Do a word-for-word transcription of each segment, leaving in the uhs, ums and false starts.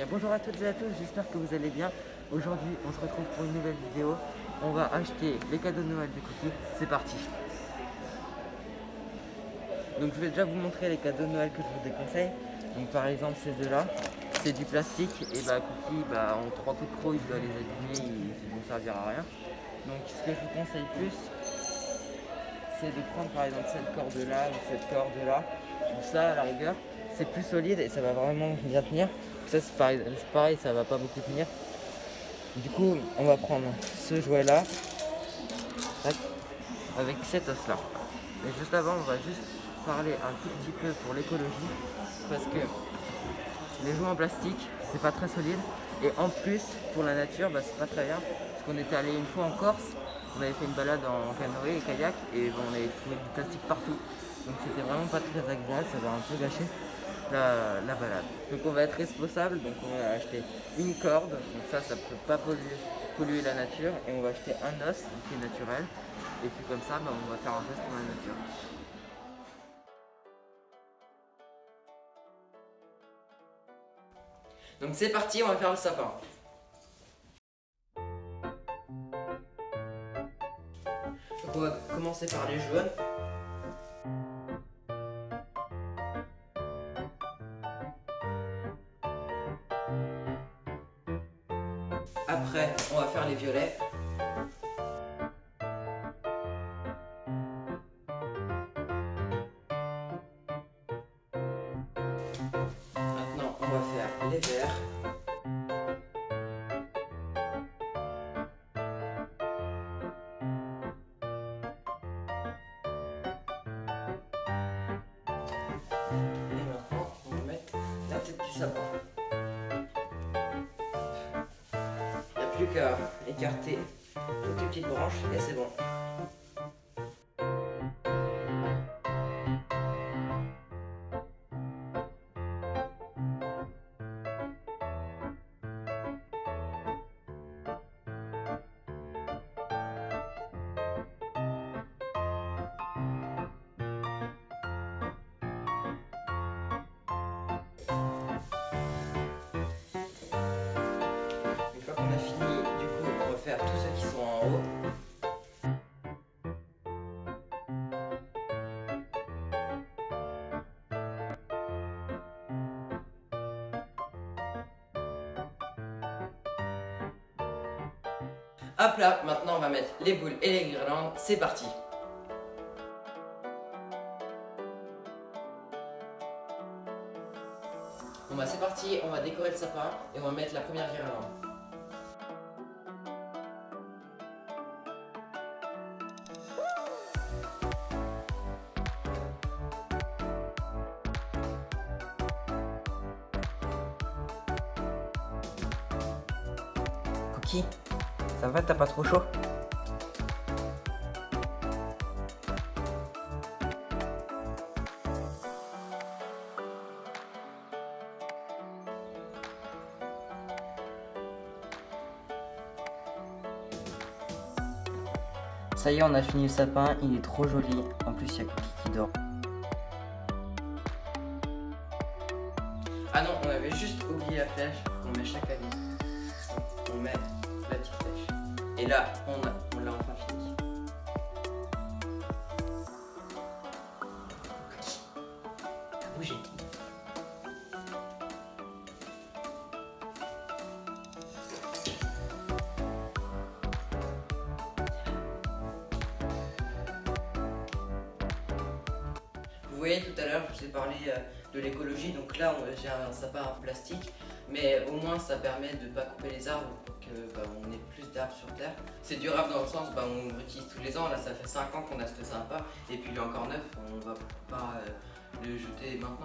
Bien, bonjour à toutes et à tous, j'espère que vous allez bien. Aujourd'hui on se retrouve pour une nouvelle vidéo. On va acheter les cadeaux de Noël de Cookie, c'est parti. Donc je vais déjà vous montrer les cadeaux de Noël que je vous déconseille. Donc par exemple ces deux là, c'est du plastique et bah Cookie, bah, en trois coups de croc il doit les abîmer, ils, ils vont servir à rien. Donc ce que je vous conseille plus, c'est de prendre par exemple cette corde là ou cette corde là, ou ça à la rigueur, c'est plus solide et ça va vraiment bien tenir. Ça c'est pareil, pareil, ça va pas beaucoup tenir. Du coup on va prendre ce jouet là avec cet os là. Mais juste avant on va juste parler un tout petit peu pour l'écologie, parce que les jouets en plastique c'est pas très solide et en plus pour la nature bah, c'est pas très bien, parce qu'on était allé une fois en Corse, on avait fait une balade en canoë et kayak et bon, on avait trouvé du plastique partout, donc c'était vraiment pas très agréable, ça va un peu gâcher la, la balade. Donc on va être responsable, donc on va acheter une corde, donc ça ça peut pas polluer, polluer la nature, et on va acheter un os qui est naturel, et puis comme ça bah, on va faire un geste pour la nature. Donc c'est parti, on va faire le sapin. Donc on va commencer par les jaunes. Après, on va faire les violets. Maintenant, on va faire les verts. Et maintenant, on va mettre la tête du sapin. Il n'y a plus qu'à écarter toutes les petites branches et c'est bon. Une fois qu'on a fini, du coup, on va faire tous ceux qui sont en haut. Hop là, maintenant on va mettre les boules et les guirlandes, c'est parti. Bon bah c'est parti, on va décorer le sapin et on va mettre la première guirlande. Cookie, ça va, t'as pas trop chaud? Ça y est, on a fini le sapin, il est trop joli. En plus, il y a Cookie qui dort. Ah non, on avait juste oublié la flèche qu'on met chaque année. On met la petite flèche. Et là, on l'a on l'a enfin fini. Cookie, t'as bougé. Vous voyez tout à l'heure, je vous ai parlé de l'écologie, donc là j'ai un sapin en plastique, mais au moins ça permet de ne pas couper les arbres pour que bah, on ait plus d'arbres sur terre. C'est durable dans le sens, bah, on l'utilise tous les ans, là ça fait cinq ans qu'on a ce sapin, et puis il est encore neuf, on va pas euh, le jeter maintenant.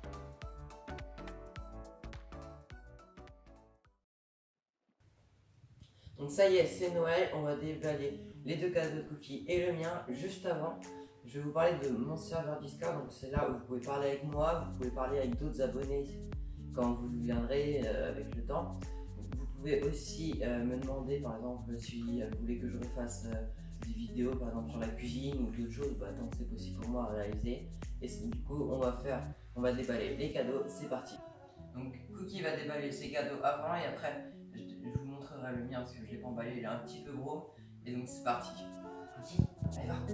Donc ça y est, c'est Noël, on va déballer les deux cadeaux de Cookie et le mien. Juste avant, je vais vous parler de mon serveur Discord, donc c'est là où vous pouvez parler avec moi, vous pouvez parler avec d'autres abonnés quand vous viendrez euh, avec le temps. Vous pouvez aussi euh, me demander, par exemple, si euh, vous voulez que je refasse euh, des vidéos, par exemple sur la cuisine ou d'autres choses, bah, tant que c'est possible pour moi à réaliser. Et du coup, on va faire, on va déballer les cadeaux, c'est parti. Donc Cookie va déballer ses cadeaux avant et après je, je vous montrerai le mien parce que je l'ai pas emballé, il est un petit peu gros. Et donc c'est parti. Cookie, allez va.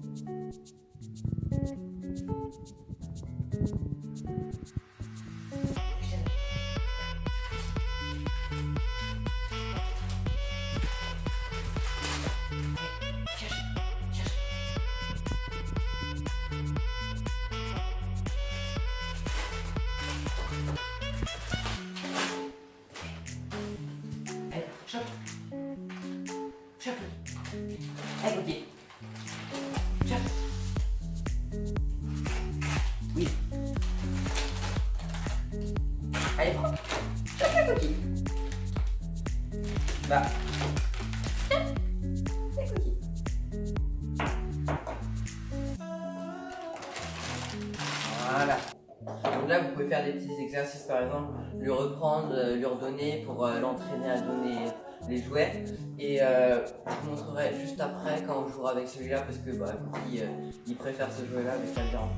Chope. Chope. Allez, Cookie. Chope. Oui. Allez, prends. Chope le Cookie. Bah. C'est Cookie. Voilà. Donc là, vous pouvez faire des petits exercices, par exemple, lui reprendre, euh, lui redonner pour euh, l'entraîner à donner les jouets. Et euh, je vous montrerai juste après quand on jouera avec celui-là parce que bah, Cookie, euh, il préfère ce jouet-là, mais ça le dérange.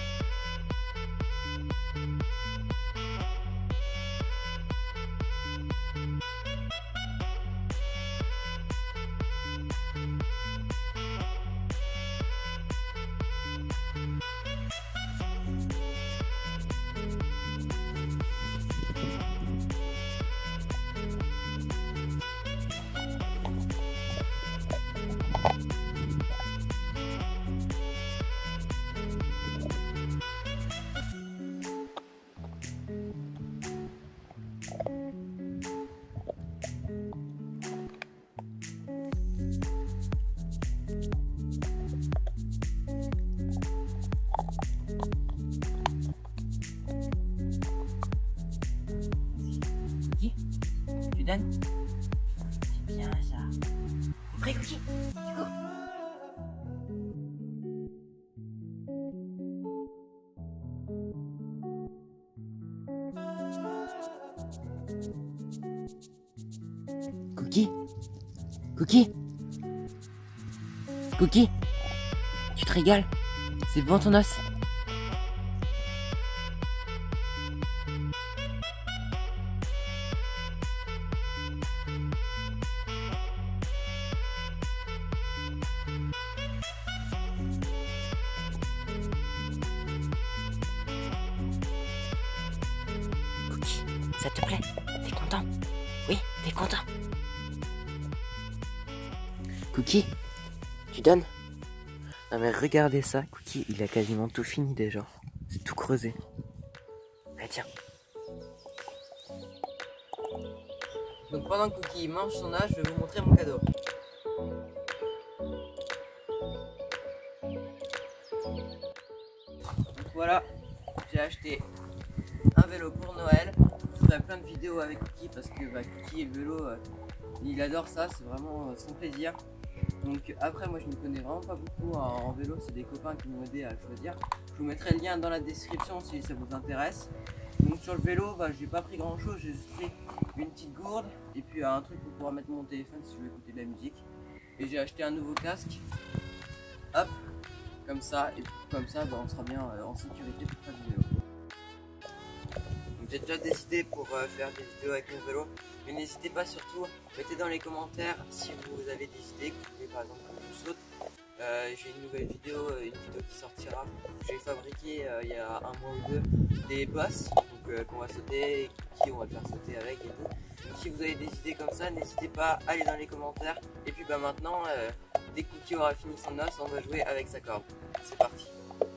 Tu donnes? C'est bien ça. T'es prêt, Cookie? Tu cours. Cookie? Cookie? Cookie? Tu te régales? C'est bon ton os? Cookie, ça te plaît? T'es content? Oui, t'es content? Cookie, tu donnes? Non mais regardez ça, Cookie, il a quasiment tout fini déjà. C'est tout creusé. Allez, tiens. Donc pendant que Cookie mange son âge, je vais vous montrer mon cadeau. Donc voilà, j'ai acheté un vélo pour Noël. Je ferai plein de vidéos avec Cookie parce que bah, Cookie, le vélo, euh, il adore ça, c'est vraiment euh, son plaisir. Donc après, moi je ne connais vraiment pas beaucoup en, en vélo, c'est des copains qui m'ont aidé à le choisir. Je vous mettrai le lien dans la description si ça vous intéresse. Donc sur le vélo, bah, j'ai pas pris grand chose, j'ai juste pris une petite gourde et puis euh, un truc pour pouvoir mettre mon téléphone si je veux écouter de la musique. Et j'ai acheté un nouveau casque, hop, comme ça, et comme ça bah, on sera bien euh, en sécurité pour faire du vélo. J'ai déjà décidé pour euh, faire des vidéos avec mon vélo, mais n'hésitez pas surtout, mettez dans les commentaires si vous avez des idées, que vous voulez par exemple que je saute. Euh, j'ai une nouvelle vidéo, une vidéo qui sortira, j'ai fabriqué euh, il y a un mois ou deux des bosses euh, qu'on va sauter et qui on va le faire sauter avec et tout. Donc si vous avez des idées comme ça, n'hésitez pas à aller dans les commentaires. Et puis bah maintenant, euh, dès que Cookie aura fini son os, on va jouer avec sa corde. C'est parti.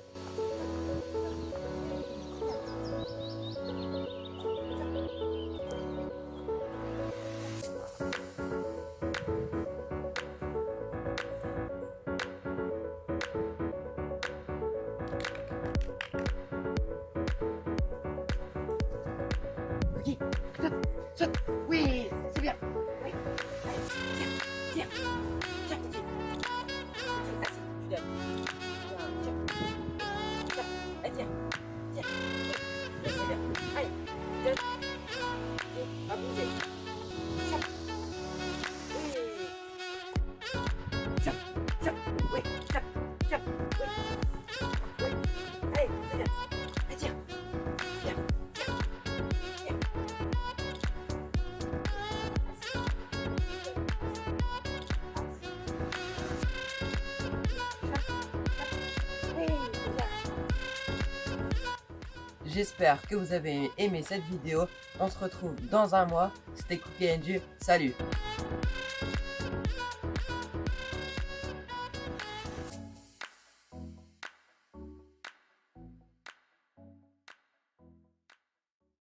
Cookie, saute, saute, oui, c'est bien. Oui. Allez, tiens, tiens, tiens, Cookie. Assis, tu donnes. Tiens, tiens, tiens, allez, tiens, tiens. Oui, c'est bien. Allez, donne. Et va bouger. Tiens. Oui. Tiens, tiens, oui, tiens, tiens, oui. Oui. Allez, c'est bien. Allez, tiens. Tiens, tiens. J'espère que vous avez aimé cette vidéo. On se retrouve dans un mois. C'était Cookie and Jules. Salut!